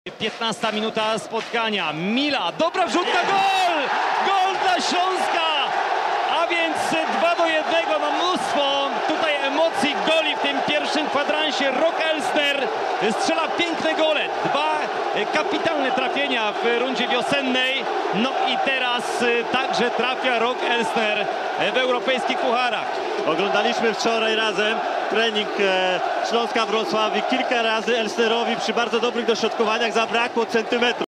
15 minuta spotkania. Mila, dobra wrzutka, gol! Gol dla Śląska! A więc 2-1, ma mnóstwo tutaj emocji, goli w tym pierwszym kwadransie. Rock Elstner strzela piękne gole. Dwa kapitalne trafienia w rundzie wiosennej. No i teraz także trafia Rock Elstner w europejskich pucharach. Oglądaliśmy wczoraj razem trening Śląska Wrocław i kilka razy Elstnerowi przy bardzo dobrych dośrodkowaniach zabrakło centymetru.